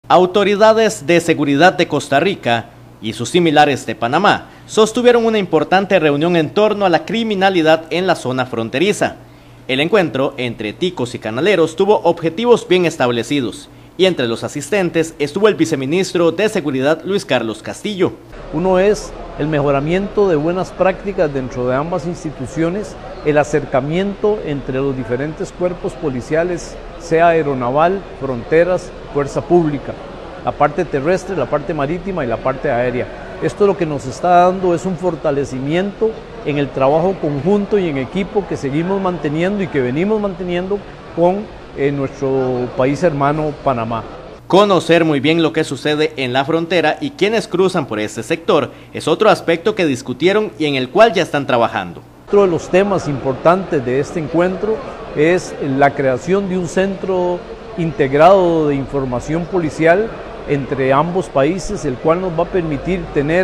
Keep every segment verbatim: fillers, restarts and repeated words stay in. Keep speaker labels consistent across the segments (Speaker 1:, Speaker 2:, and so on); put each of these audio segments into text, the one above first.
Speaker 1: Autoridades de seguridad de Costa Rica y sus similares de Panamá sostuvieron una importante reunión en torno a la criminalidad en la zona fronteriza. El encuentro entre ticos y canaleros tuvo objetivos bien establecidos y entre los asistentes estuvo el viceministro de Seguridad Luis Carlos Castillo.
Speaker 2: Uno es el mejoramiento de buenas prácticas dentro de ambas instituciones, el acercamiento entre los diferentes cuerpos policiales, sea aeronaval, fronteras, fuerza pública, la parte terrestre, la parte marítima y la parte aérea. Esto lo que nos está dando es un fortalecimiento en el trabajo conjunto y en equipo que seguimos manteniendo y que venimos manteniendo con eh, nuestro país hermano Panamá.
Speaker 1: Conocer muy bien lo que sucede en la frontera y quienes cruzan por este sector es otro aspecto que discutieron y en el cual ya están trabajando.
Speaker 2: Otro de los temas importantes de este encuentro es la creación de un centro integrado de información policial entre ambos países, el cual nos va a permitir tener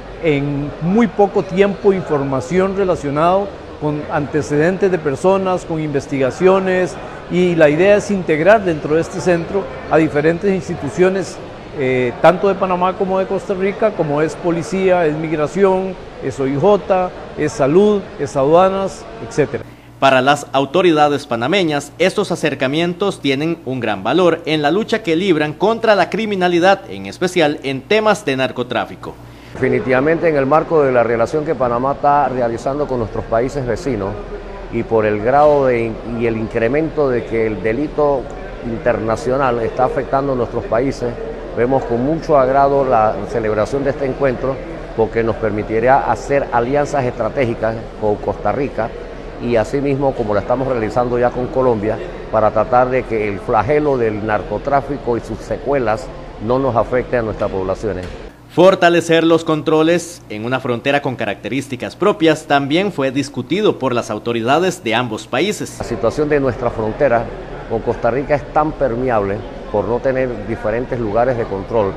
Speaker 2: en muy poco tiempo información relacionada con antecedentes de personas, con investigaciones, y la idea es integrar dentro de este centro a diferentes instituciones, eh, tanto de Panamá como de Costa Rica, como es policía, es migración, es O I J, es salud, es aduanas, etcétera.
Speaker 1: Para las autoridades panameñas, estos acercamientos tienen un gran valor en la lucha que libran contra la criminalidad, en especial en temas de narcotráfico.
Speaker 3: Definitivamente en el marco de la relación que Panamá está realizando con nuestros países vecinos y por el grado de, y el incremento de que el delito internacional está afectando a nuestros países, vemos con mucho agrado la celebración de este encuentro porque nos permitirá hacer alianzas estratégicas con Costa Rica y asimismo como lo estamos realizando ya con Colombia para tratar de que el flagelo del narcotráfico y sus secuelas no nos afecte a nuestras poblaciones.
Speaker 1: Fortalecer los controles en una frontera con características propias también fue discutido por las autoridades de ambos países.
Speaker 3: La situación de nuestra frontera con Costa Rica es tan permeable por no tener diferentes lugares de control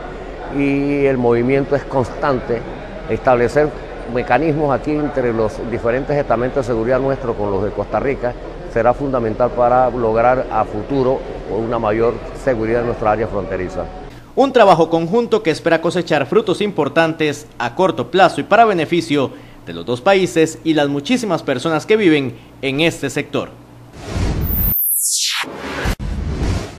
Speaker 3: y el movimiento es constante. Establecer mecanismos aquí entre los diferentes estamentos de seguridad nuestro con los de Costa Rica será fundamental para lograr a futuro una mayor seguridad en nuestra área fronteriza.
Speaker 1: Un trabajo conjunto que espera cosechar frutos importantes a corto plazo y para beneficio de los dos países y las muchísimas personas que viven en este sector.